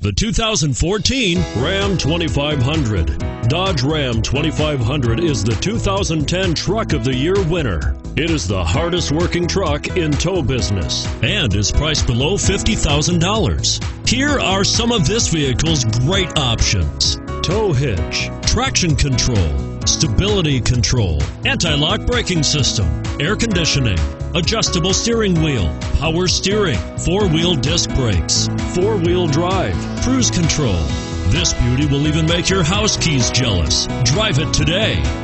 The 2014 Ram 2500. Dodge Ram 2500 is the 2010 Truck of the Year winner. It is the hardest working truck in tow business and is priced below $50,000. Here are some of this vehicle's great options: tow hitch, traction control, stability control, anti-lock braking system, air conditioning, adjustable steering wheel, power steering, four-wheel disc brakes, four-wheel drive, cruise control. This beauty will even make your house keys jealous. Drive it today.